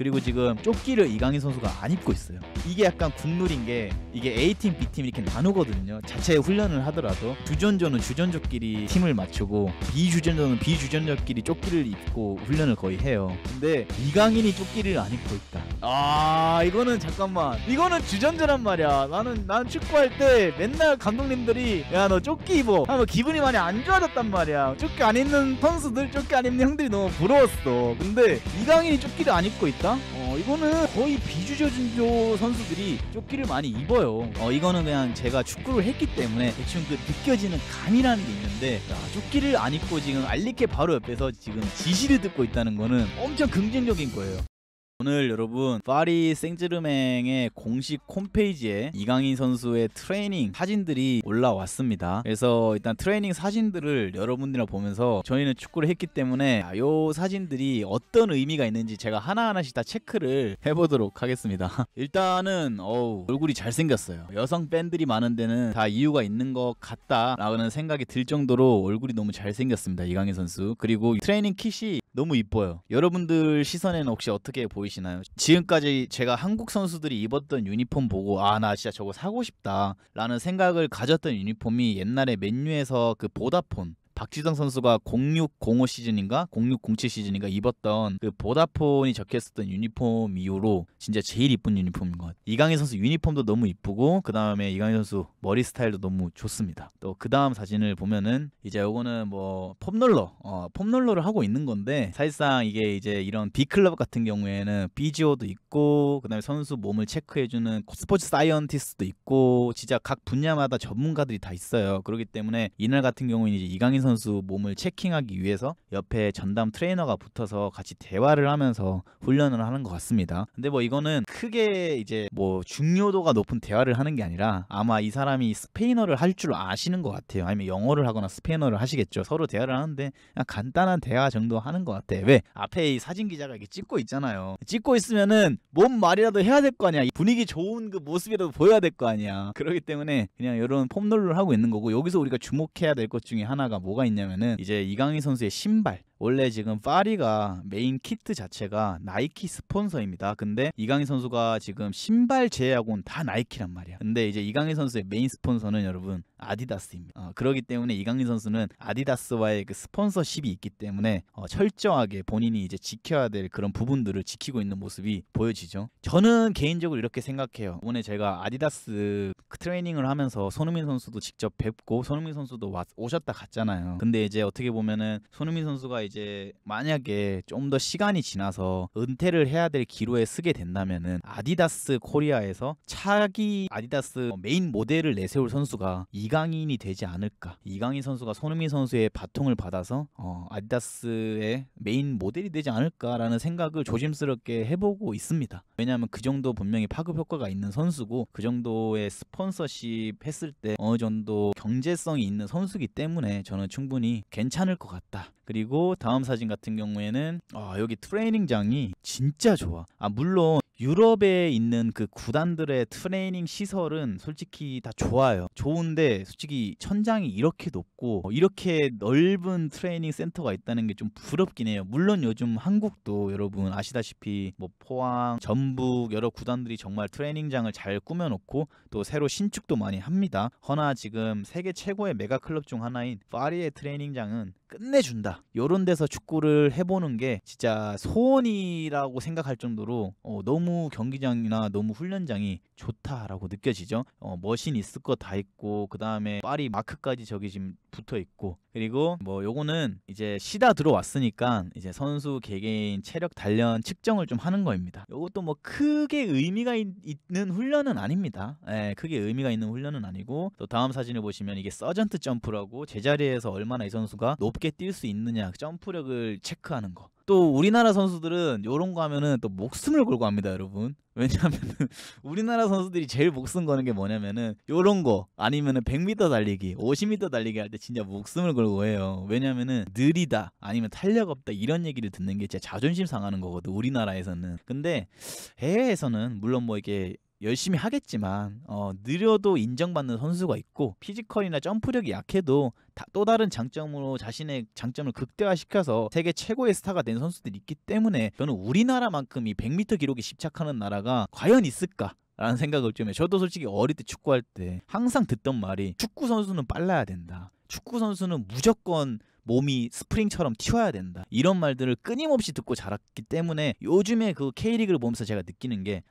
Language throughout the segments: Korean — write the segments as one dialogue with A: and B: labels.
A: 그리고 지금 조끼를 이강인 선수가 안 입고 있어요. 이게 약간 국룰인 게 이게 A팀, B팀 이렇게 나누거든요. 자체 훈련을 하더라도 주전조는 주전조끼리 팀을 맞추고 비주전조는 비주전조끼리 조끼를 입고 훈련을 거의 해요. 근데 이강인이 조끼를 안 입고 있다. 아 이거는 잠깐만, 이거는 주전자란 말이야. 나는 축구할 때 맨날 감독님들이 야 너 조끼 입어 하면 기분이 많이 안 좋아졌단 말이야. 조끼 안 입는 선수들, 조끼 안 입는 형들이 너무 부러웠어. 근데 이강인이 조끼를 안 입고 있다? 이거는 거의 비주전조 선수들이 조끼를 많이 입어요. 이거는 그냥 제가 축구를 했기 때문에 대충 그 느껴지는 감이라는 게 있는데, 야, 조끼를 안 입고 지금 알리케 바로 옆에서 지금 지시를 듣고 있다는 거는 엄청 긍정적인 거예요. 오늘 여러분 파리 생제르맹의 공식 홈페이지에 이강인 선수의 트레이닝 사진들이 올라왔습니다. 그래서 일단 트레이닝 사진들을 여러분들이랑 보면서 저희는 축구를 했기 때문에 이 사진들이 어떤 의미가 있는지 제가 하나하나씩 다 체크를 해보도록 하겠습니다. 일단은 얼굴이 잘생겼어요. 여성 팬들이 많은 데는 다 이유가 있는 것 같다라는 생각이 들 정도로 얼굴이 너무 잘생겼습니다, 이강인 선수. 그리고 트레이닝 킷이 너무 이뻐요. 여러분들 시선에는 혹시 어떻게 보이시나요? 지금까지 제가 한국 선수들이 입었던 유니폼 보고 나 진짜 저거 사고 싶다 라는 생각을 가졌던 유니폼이 옛날에 맨유에서 그 보다폰 박지성 선수가 0605 시즌인가 0607 시즌인가 입었던 그 보다폰이 적혀있었던 유니폼 이후로 진짜 제일 이쁜 유니폼인 것 같아요. 이강인 선수 유니폼도 너무 이쁘고 그 다음에 이강인 선수 머리 스타일도 너무 좋습니다. 또 그 다음 사진을 보면은 이제 요거는 뭐 폼롤러를 하고 있는 건데, 사실상 이게 이제 이런 B클럽 같은 경우에는 비지오도 있고 그 다음에 선수 몸을 체크해주는 스포츠 사이언티스트도 있고 진짜 각 분야마다 전문가들이 다 있어요. 그렇기 때문에 이날 같은 경우는 이제 이강인 선수 몸을 체킹하기 위해서 옆에 전담 트레이너가 붙어서 같이 대화를 하면서 훈련을 하는 것 같습니다. 근데 뭐 이거는 크게 이제 뭐 중요도가 높은 대화를 하는 게 아니라 아마 이 사람이 스페인어를 할 줄 아시는 것 같아요. 아니면 영어를 하거나 스페인어를 하시겠죠. 서로 대화를 하는데 그냥 간단한 대화 정도 하는 것 같아. 왜? 앞에 이 사진 기자가 이렇게 찍고 있잖아요. 찍고 있으면은 뭔 말이라도 해야 될 거 아니야. 분위기 좋은 그 모습이라도 보여야 될 거 아니야. 그렇기 때문에 그냥 이런 폼롤러를 하고 있는 거고, 여기서 우리가 주목해야 될 것 중에 하나가 뭐가 있냐면은 이제 이강인 선수의 신발. 원래 지금 파리가 메인 키트 자체가 나이키 스폰서입니다. 근데 이강인 선수가 지금 신발 제외하고는 다 나이키란 말이야. 근데 이제 이강인 선수의 메인 스폰서는 여러분 아디다스입니다. 그렇기 때문에 이강인 선수는 아디다스와의 그 스폰서십이 있기 때문에 철저하게 본인이 이제 지켜야 될 그런 부분들을 지키고 있는 모습이 보여지죠. 저는 개인적으로 이렇게 생각해요. 이번에 제가 아디다스 트레이닝을 하면서 손흥민 선수도 직접 뵙고 손흥민 선수도 오셨다 갔잖아요. 근데 이제 어떻게 보면은 손흥민 선수가 이제 만약에 좀 더 시간이 지나서 은퇴를 해야 될 기로에 서게 된다면은 아디다스 코리아에서 차기 아디다스 메인 모델을 내세울 선수가 이강인이 되지 않을까. 이강인 선수가 손흥민 선수의 바통을 받아서 아디다스의 메인 모델이 되지 않을까라는 생각을 조심스럽게 해보고 있습니다. 왜냐하면 그 정도 분명히 파급 효과가 있는 선수고 그 정도의 스폰서십 했을 때 어느 정도 경제성이 있는 선수이기 때문에 저는 충분히 괜찮을 것 같다. 그리고 다음 사진 같은 경우에는 여기 트레이닝장이 진짜 좋아. 물론 유럽에 있는 그 구단들의 트레이닝 시설은 솔직히 다 좋아요. 좋은데 솔직히 천장이 이렇게 높고 이렇게 넓은 트레이닝 센터가 있다는 게 좀 부럽긴 해요. 물론 요즘 한국도 여러분 아시다시피 뭐 포항, 전북 여러 구단들이 정말 트레이닝장을 잘 꾸며놓고 또 새로 신축도 많이 합니다. 허나 지금 세계 최고의 메가 클럽 중 하나인 파리의 트레이닝장은 끝내준다. 요런 데서 축구를 해보는 게 진짜 소원이라고 생각할 정도로 너무 경기장이나 너무 훈련장이 좋다라고 느껴지죠. 머신 있을 거 다 있고 그 다음에 파리 마크까지 저기 지금 붙어 있고, 그리고 뭐 요거는 이제 시다 들어왔으니까 이제 선수 개개인 체력 단련 측정을 좀 하는 거입니다. 요것도 뭐 크게 의미가 있는 훈련은 아닙니다. 크게 의미가 있는 훈련은 아니고, 또 다음 사진을 보시면 이게 서전트 점프라고 제자리에서 얼마나 이 선수가 높게 뛸 수 있느냐 점프력을 체크하는 거. 또 우리나라 선수들은 요런 거 하면은 또 목숨을 걸고 합니다, 여러분. 왜냐하면은 우리나라 선수들이 제일 목숨 거는 게 뭐냐면은 요런 거 아니면은 100m 달리기, 50m 달리기 할 때 진짜 목숨을 걸고 해요. 왜냐면은 느리다 아니면 탄력 없다 이런 얘기를 듣는 게 진짜 자존심 상하는 거거든, 우리나라에서는. 근데 해외에서는 물론 뭐 이게 열심히 하겠지만 느려도 인정받는 선수가 있고 피지컬이나 점프력이 약해도 또 다른 장점으로 자신의 장점을 극대화시켜서 세계 최고의 스타가 된 선수들이 있기 때문에 저는 우리나라만큼 이 100m 기록에 집착하는 나라가 과연 있을까? 라는 생각을 좀 해요. 저도 솔직히 어릴 때 축구할 때 항상 듣던 말이 축구 선수는 빨라야 된다. 축구 선수는 무조건 몸이 스프링처럼 튀어야 된다. 이런 말들을 끊임없이 듣고 자랐기 때문에 요즘에 그 K리그를 보면서 제가 느끼는 게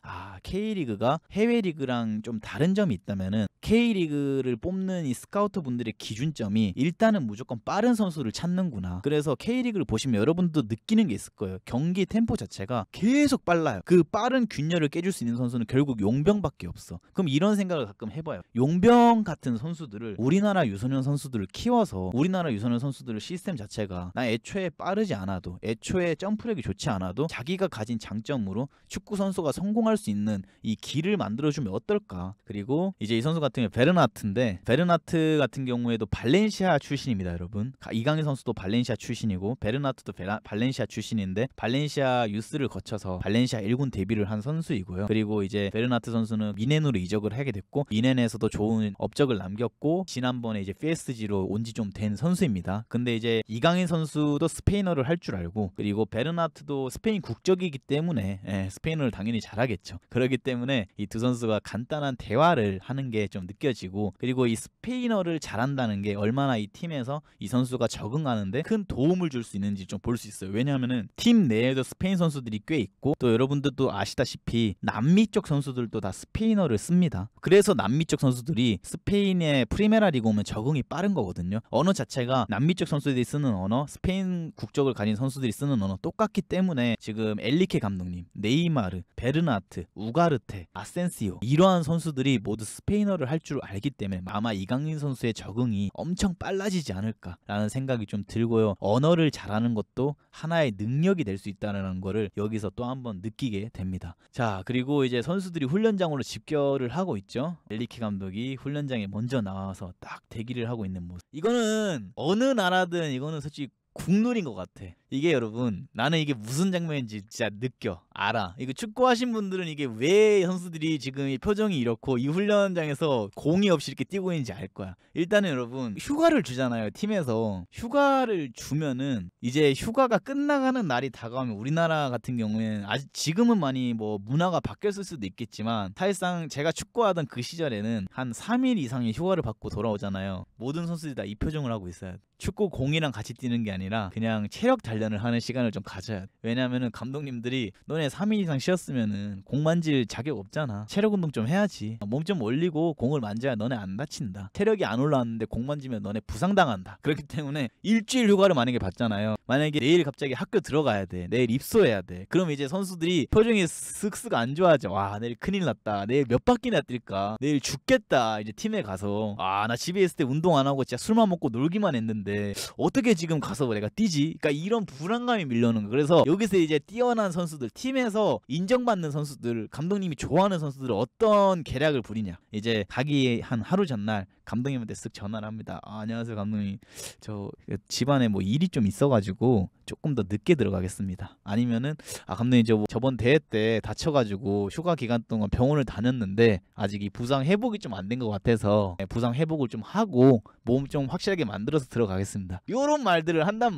A: K리그가 해외 리그랑 좀 다른 점이 있다면은 K리그를 뽑는 이 스카우터 분들의 기준점이 일단은 무조건 빠른 선수를 찾는구나. 그래서 K리그를 보시면 여러분도 느끼는 게 있을 거예요. 경기 템포 자체가 계속 빨라요. 그 빠른 균열을 깨줄 수 있는 선수는 결국 용병밖에 없어. 그럼 이런 생각을 가끔 해봐요. 용병 같은 선수들을 우리나라 유소년 선수들을 키워서 우리나라 유소년 선수들을 시스템 자체가 나 애초에 빠르지 않아도 애초에 점프력이 좋지 않아도 자기가 가진 장점으로 축구 선수가 성공할 수 있는 이 길을 만들어주면 어떨까. 그리고 이제 이 선수 같은 경우 베르나트인데 베르나트 같은 경우에도 발렌시아 출신입니다. 여러분 이강인 선수도 발렌시아 출신이고 베르나트도 발렌시아 출신인데 발렌시아 유스를 거쳐서 발렌시아 1군 데뷔를 한 선수이고요. 그리고 이제 베르나트 선수는 미넨으로 이적을 하게 됐고 미넨에서도 좋은 업적을 남겼고 지난번에 이제 PSG로 온 지 좀 된 선수입니다. 근데 이제 이강인 선수도 스페인어를 할 줄 알고 그리고 베르나트도 스페인 국적이기 때문에 스페인어를 당연히 잘하겠죠. 그렇기 때문에 이 두 선수가 간단한 대화를 하는 게 좀 느껴지고 그리고 이 스페인어를 잘한다는 게 얼마나 이 팀에서 이 선수가 적응하는데 큰 도움을 줄 수 있는지 좀 볼 수 있어요. 왜냐하면은 팀 내에도 스페인 선수들이 꽤 있고 또 여러분들도 아시다시피 남미 쪽 선수들도 다 스페인어를 씁니다. 그래서 남미 쪽 선수들이 스페인의 프리메라 리그 오면 적응이 빠른 거거든요. 언어 자체가 남미 쪽 선수들이 쓰는 언어, 스페인 국적을 가진 선수들이 쓰는 언어 똑같기 때문에 지금 엘리케 감독님, 네이마르, 베르나트, 우가르테, 아센시오 이러한 선수들이 모두 스페인어를 할 줄 알기 때문에 아마 이강인 선수의 적응이 엄청 빨라지지 않을까라는 생각이 좀 들고요. 언어를 잘하는 것도 하나의 능력이 될 수 있다는 거를 여기서 또 한번 느끼게 됩니다. 자, 그리고 이제 선수들이 훈련장으로 집결을 하고 있죠. 엘리케 감독이 훈련장에 먼저 나와서 딱 대기를 하고 있는 모습. 이거는 어느 나라든 이거는 솔직히 국룰인 것 같아. 이게 여러분 나는 이게 무슨 장면인지 진짜 느껴 알아. 이거 축구하신 분들은 이게 왜 선수들이 지금 이 표정이 이렇고 이 훈련장에서 공이 없이 이렇게 뛰고 있는지 알 거야. 일단은 여러분 휴가를 주잖아요. 팀에서 휴가를 주면은 이제 휴가가 끝나가는 날이 다가오면 우리나라 같은 경우에는 아직 지금은 많이 뭐 문화가 바뀌었을 수도 있겠지만 사실상 제가 축구하던 그 시절에는 한 3일 이상의 휴가를 받고 돌아오잖아요. 모든 선수들이 다 이 표정을 하고 있어요. 축구 공이랑 같이 뛰는 게 아니라 그냥 체력 단련을 하는 시간을 좀 가져야 돼. 왜냐면은 감독님들이 너네 3일 이상 쉬었으면은 공 만질 자격 없잖아. 체력 운동 좀 해야지. 몸 좀 올리고 공을 만져야 너네 안 다친다. 체력이 안 올라왔는데 공 만지면 너네 부상당한다. 그렇기 때문에 일주일 휴가를 만약에 받잖아요. 만약에 내일 갑자기 학교 들어가야 돼. 내일 입소해야 돼. 그럼 이제 선수들이 표정이 쓱쓱 안 좋아져. 와, 내일 큰일 났다. 내일 몇 바퀴나 뛸까? 내일 죽겠다. 이제 팀에 가서 나 집에 있을 때 운동 안 하고 진짜 술만 먹고 놀기만 했는데 어떻게 지금 가서 내가 뛰지? 그러니까 이런 불안감이 밀려오는 거예요. 그래서 여기서 이제 뛰어난 선수들, 팀에서 인정받는 선수들, 감독님이 좋아하는 선수들을 어떤 계략을 부리냐. 이제 가기 한 하루 전날 감독님한테 쓱 전화를 합니다. 안녕하세요 감독님, 저 집안에 뭐 일이 좀 있어가지고 조금 더 늦게 들어가겠습니다. 아니면은 감독님 저 저번 대회 때 다쳐가지고 휴가 기간 동안 병원을 다녔는데 아직 이 부상 회복이 좀 안 된 것 같아서 부상 회복을 좀 하고 몸 좀 확실하게 만들어서 들어가겠습니다. 요런 말들을 한단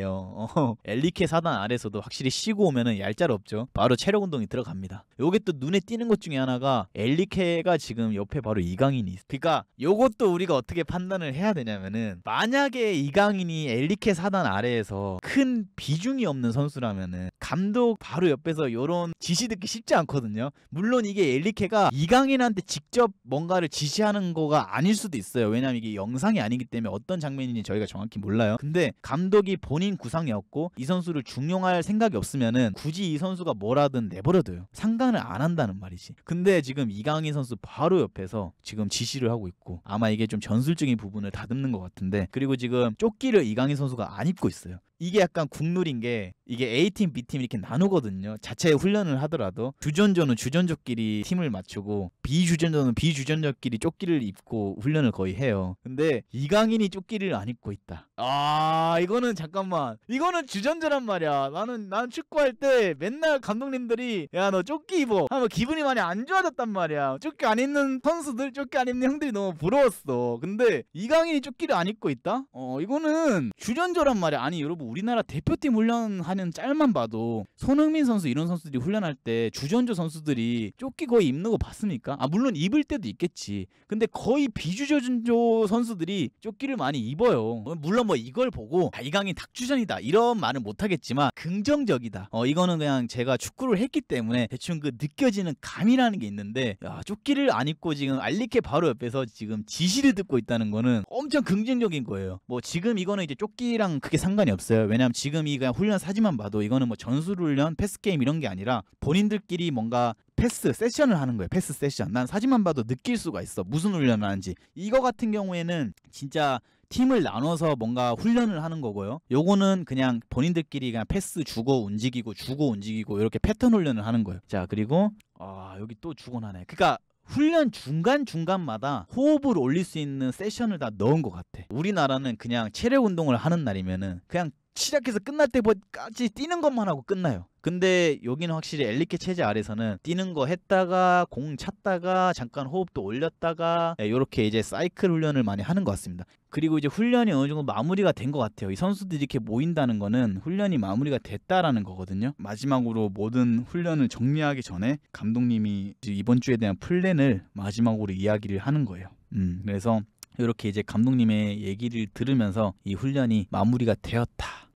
A: 말이에요. 엘리케 사단 아래서도 확실히 쉬고 오면은 얄짤없죠. 바로 체력 운동이 들어갑니다. 요게 또 눈에 띄는 것 중에 하나가 엘리케가 지금 옆에 바로 이강인이 있어. 그러니까 요것도 우리가 어떻게 판단을 해야 되냐면은 만약에 이강인이 엘리케 사단 아래에서 큰 비중이 없는 선수라면은 감독 바로 옆에서 요런 지시 듣기 쉽지 않거든요. 물론 이게 엘리케가 이강인한테 직접 뭔가를 지시하는 거가 아닐 수도 있어요. 왜냐면 이게 영상이 아니기 때문에 어떤 장면인지 저희가 정확히 몰라요. 근데 감독이 본인 구상이었고 이 선수를 중용할 생각이 없으면은 굳이 이 선수가 뭐라든 내버려둬요. 상관을 안 한다는 말이지. 근데 지금 이강인 선수 바로 옆에서 지금 지시를 하고 있고 아마 이게 좀 전술적인 부분을 다듬는 것 같은데, 그리고 지금 조끼를 이강인 선수가 안 입고 있어요. 이게 약간 국룰인 게 이게 A팀, B팀 이렇게 나누거든요. 자체 훈련을 하더라도 주전조는 주전조끼리 팀을 맞추고 비주전조는 비주전조끼리 조끼를 입고 훈련을 거의 해요. 근데 이강인이 조끼를 안 입고 있다. 아, 이거는 잠깐만. 이거는 주전조란 말이야. 난 축구할 때 맨날 감독님들이 야, 너 조끼 입어 하면 기분이 많이 안 좋아졌단 말이야. 조끼 안 입는 선수들, 조끼 안 입는 형들이 너무 부러웠어. 근데 이강인이 조끼를 안 입고 있다? 이거는 주전조란 말이야. 아니 여러분, 우리나라 대표팀 훈련하는 짤만 봐도 손흥민 선수 이런 선수들이 훈련할 때 주전조 선수들이 조끼 거의 입는 거 봤습니까? 아, 물론 입을 때도 있겠지. 근데 거의 비주전조 선수들이 조끼를 많이 입어요. 물론 뭐 이걸 보고 이강인 닭주전이다 이런 말은 못하겠지만 긍정적이다. 이거는 그냥 제가 축구를 했기 때문에 대충 그 느껴지는 감이라는 게 있는데, 야, 조끼를 안 입고 지금 알리케 바로 옆에서 지금 지시를 듣고 있다는 거는 엄청 긍정적인 거예요. 뭐 지금 이거는 이제 조끼랑 크게 상관이 없어요. 왜냐면 지금 이 그냥 훈련 사진만 봐도 이거는 뭐 전술훈련, 패스게임 이런 게 아니라 본인들끼리 뭔가 패스 세션을 하는 거예요. 패스 세션. 난 사진만 봐도 느낄 수가 있어. 무슨 훈련을 하는지. 이거 같은 경우에는 진짜 팀을 나눠서 뭔가 훈련을 하는 거고요. 요거는 그냥 본인들끼리 그냥 패스 주고 움직이고 이렇게 패턴 훈련을 하는 거예요. 자, 그리고 여기 또 주곤하네. 그러니까 훈련 중간중간마다 호흡을 올릴 수 있는 세션을 다 넣은 것 같아. 우리나라는 그냥 체력 운동을 하는 날이면은 그냥 시작해서 끝날 때까지 뛰는 것만 하고 끝나요. 근데 여기는 확실히 엘리케 체제 아래서는 뛰는 거 했다가 공 찼다가 잠깐 호흡도 올렸다가 이렇게 이제 사이클 훈련을 많이 하는 것 같습니다. 그리고 이제 훈련이 어느 정도 마무리가 된 것 같아요. 이 선수들이 이렇게 모인다는 거는 훈련이 마무리가 됐다라는 거거든요. 마지막으로 모든 훈련을 정리하기 전에 감독님이 이번 주에 대한 플랜을 마지막으로 이야기를 하는 거예요. 그래서 이렇게 이제 감독님의 얘기를 들으면서 이 훈련이 마무리가 되었다.